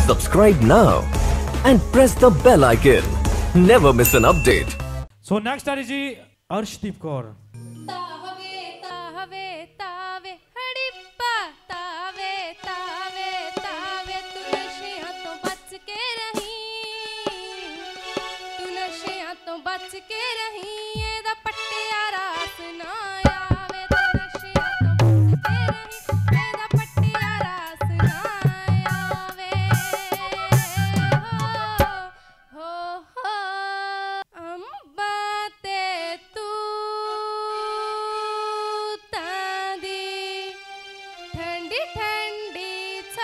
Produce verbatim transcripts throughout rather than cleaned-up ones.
Subscribe now and press the bell icon. Never miss an update. So next are जी अर्शदीप कौर। तावे तावे तावे हड़िप्पा तावे तावे तावे तू नशिया तो बच के रही, तू नशिया तो बच के रही, एदा पट्टिया रास ना आवे, तू नशिया तो बच के रही, एदा पट्टिया रास ना आवे। हो हो हो अम्बा ते तू ठंडी ठंडी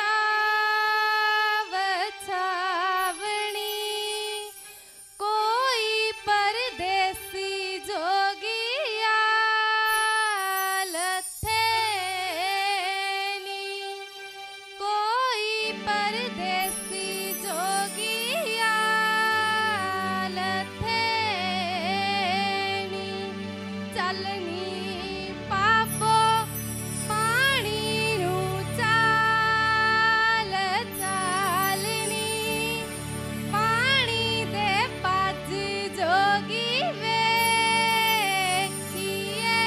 छाव छावनी, कोई परदेसी जोगिया लथेनी, कोई परदेसी जोगिया लथेनी, चलनी पापो पानी नू चाल चालनी, पानी दे पाज जोगी वेखिए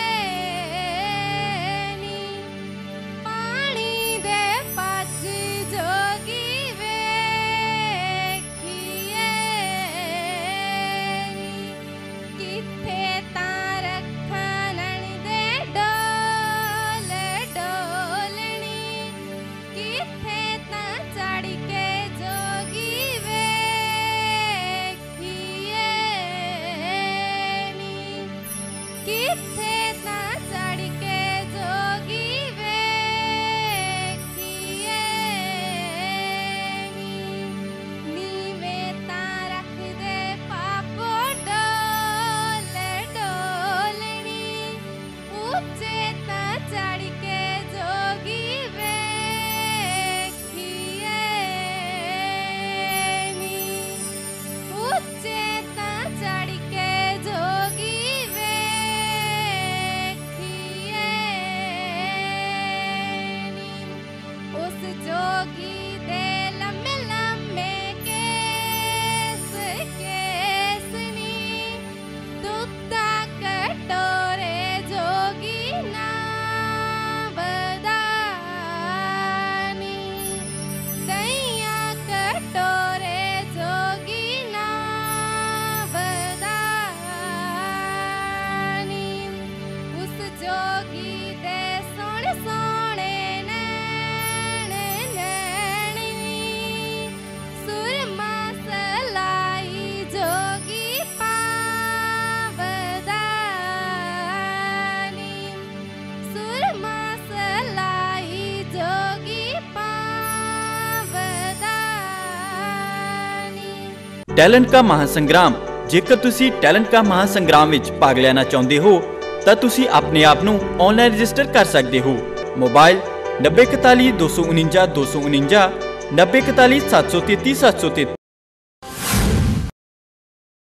नी, पानी दे पाज जोगी वेखिए नी, किथे तां रखां दे डोल डोलनी, किथे तां चढ़ के जोगी वेखिए नी, किथे तां चढ़ के जोगी वेखिए नी, नीवें तां रख दे पापो डोल डोलनी, ऊंचे तां चढ़ के जोगी वेखिए नी, ऊंचे तां चढ़ के जोगी वेखिए नी, उस जोगी दे लम्मे लम्मे केस केसनी, दुग्धा कटोरे जोगी ना बदानी, दहिया कटोरे जोगी ना बदानी, उस जोगी दे सोने सोने नैन नैननी, सुरमा सलाई जोगी पावदानी, सुरमा सलाई जोगी पावदानी। टैलेंट का महासंग्राम। जेकर तुसी टैलेंट का महासंग्राम विच भाग लेना चाहते हो तो तुसी अपने आप नू ऑनलाइन रजिस्टर कर सकते हो। मोबाइल नब्बे इकताली दो सौ उनंजा दो सौ उनंजा, नब्बे इकताली सत्त सौ तेती सत्त सौ तेती।